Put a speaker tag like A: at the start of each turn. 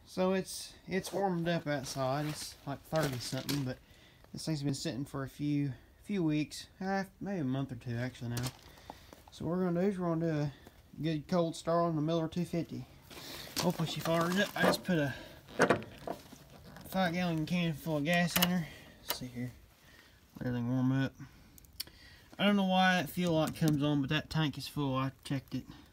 A: So it's warmed up outside. It's like 30 something, but this thing's been sitting for a few weeks, maybe a month or two actually now. So what we're gonna do is we're gonna do a good cold start on the Miller 250. Hopefully she fires up. I just put a 5-gallon can full of gas in her. Let's see here. Let everything warm up. I don't know why that fuel light comes on, but that tank is full. I checked it.